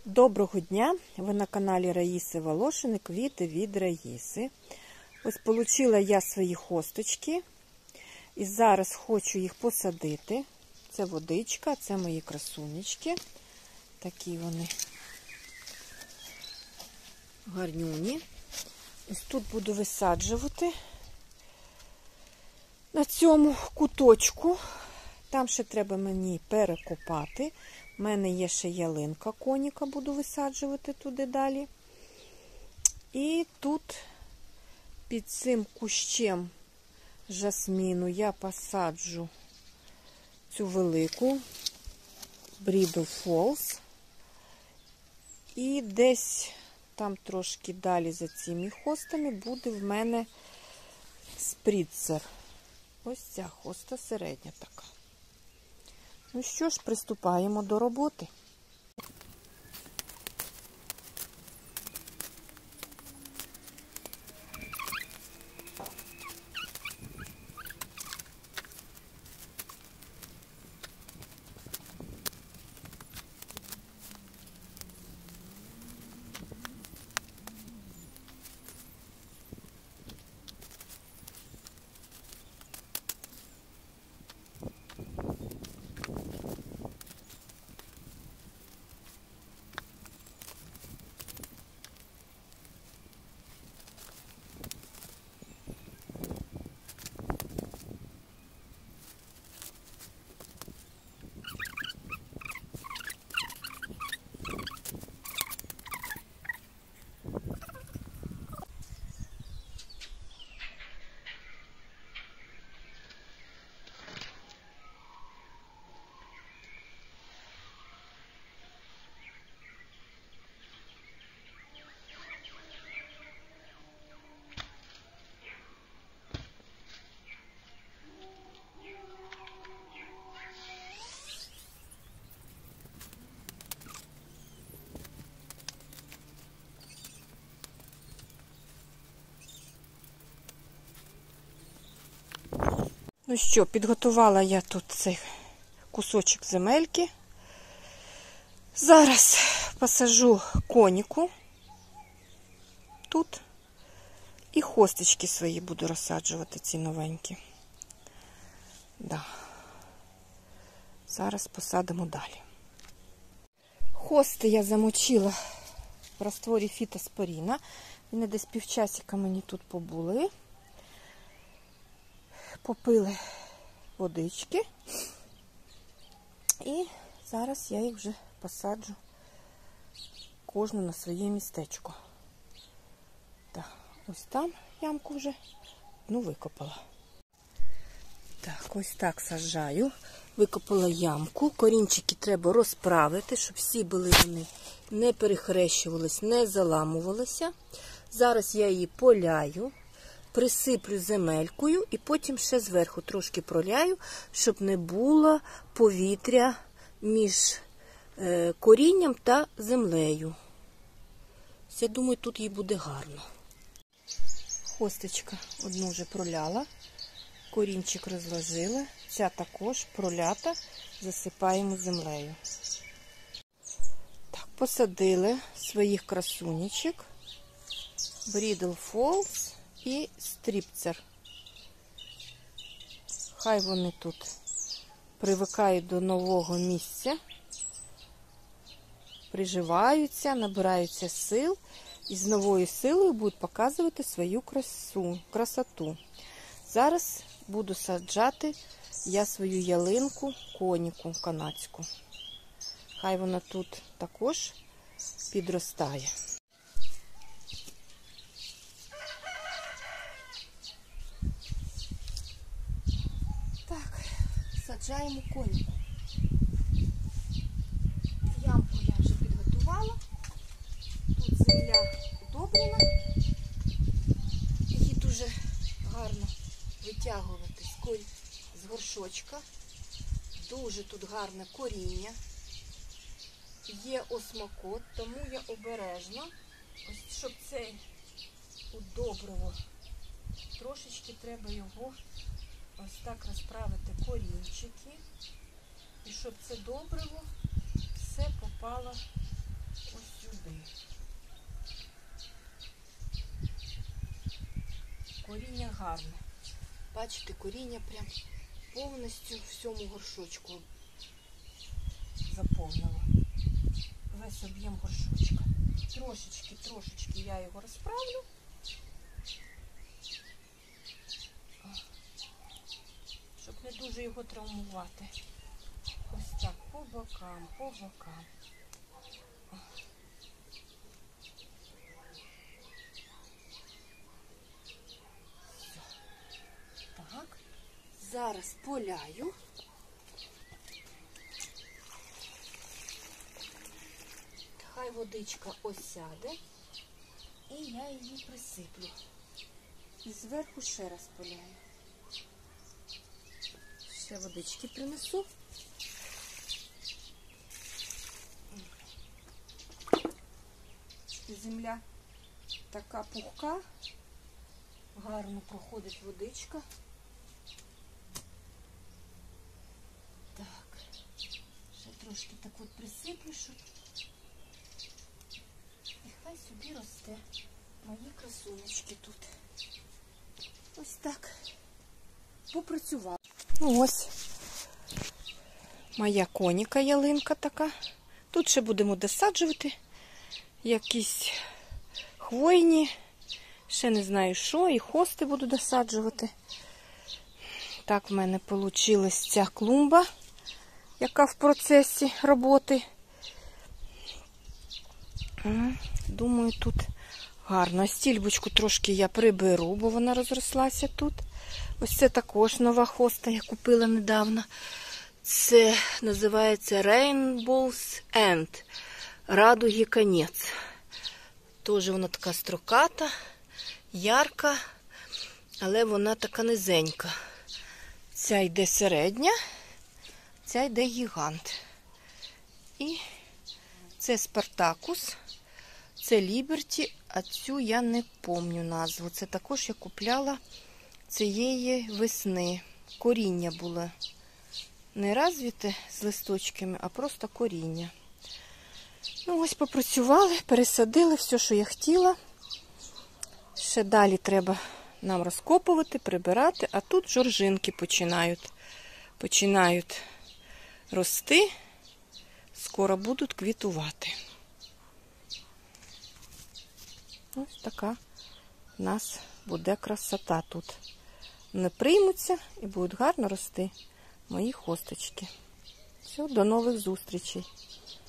Доброго дня! Ви на каналі Раїси Волошини, квіти від Раїси. Ось отримала я свої хосточки і зараз хочу їх посадити. Це водичка, це мої красунечки. Такі вони гарнюні. Ось тут буду висаджувати на цьому куточку. Там ще треба мені перекопати. У мене є ще ялинка коніка, буду висаджувати туди далі. І тут під цим кущем жасміну я посаджу цю велику Bridal Falls. І десь там трошки далі за цими хостами буде в мене спріцер. Ось ця хоста середня така. Ну що ж, приступаємо до роботи. Ну що, підготувала я тут цей кусочок земельки. Зараз посаджу коніку тут і хосточки свої буду розсаджувати, ці новенькі. Да. Зараз посадимо далі. Хости я замочила в растворі фітоспоріна. Вони десь півчасика мені тут побули. Попили водички. І зараз я їх вже посаджу кожну на своє містечко. Так, ось там ямку вже одну викопала. Так, ось так саджаю. Викопала ямку. Корінчики треба розправити, щоб всі були вони не перехрещувались, не заламувалися. Зараз я її поляю. Присиплю земелькою і потім ще зверху трошки проляю, щоб не було повітря між корінням та землею. Я думаю, тут їй буде гарно. Хосточка одну вже проляла, корінчик розложила, ця також пролята, засипаємо землею. Так, посадили своїх красунечок, Bridal Falls і стріпцер. Хай вони тут привикають до нового місця, приживаються, набираються сил і з новою силою будуть показувати свою красоту. Зараз буду саджати я свою ялинку коніку канадську. Хай вона тут також підростає. Саджаємо коніку. Ямку я вже підготувала. Тут земля удобрена. Її дуже гарно витягувати з горшочка. Дуже тут гарне коріння. Є осмокот, тому я обережно, ось щоб цей удобриво, трошечки треба його ось так розправити корінчики, і щоб це добриво все попало ось гарне. Бачите, коріння прям повністю всьому горшочку заповнило. Весь об'єм горшочка. Трошечки я його розправлю. Щоб не дуже його травмувати. Ось так, по бокам. Все. Так. Зараз поляю. Хай водичка осяде. І я її присиплю. І зверху ще раз поляю. Ще водички принесу. Земля така пухка, гарно проходить водичка. Так, ще трошки так от присиплю, щоб і хай собі росте. Мої красунечки тут. Ось так попрацювала. Ну ось моя коніка ялинка така. Тут ще будемо досаджувати якісь хвойні, ще не знаю що, і хости буду досаджувати. Так в мене вийшла ця клумба, яка в процесі роботи. Думаю, тут гарно. Стільбочку трошки я приберу, бо вона розрослася тут. Ось це також нова хоста, я купила недавно. Це називається Rainbow's End. Радуги конець. Теж вона така строката, ярка, але вона така низенька. Ця йде середня, ця йде гігант. І це Спартакус, це Ліберті, а цю я не пам'ятаю назву. Це також я купляла цієї весни. Коріння було не розвите з листочками, а просто коріння. Ну ось попрацювали, пересадили все, що я хотіла. Ще далі треба нам розкопувати, прибирати, а тут жоржинки починають рости, скоро будуть квітувати. Ось така у нас буде красота тут. Вони приймуться і будуть гарно рости мої хосточки. Все, до нових зустрічей.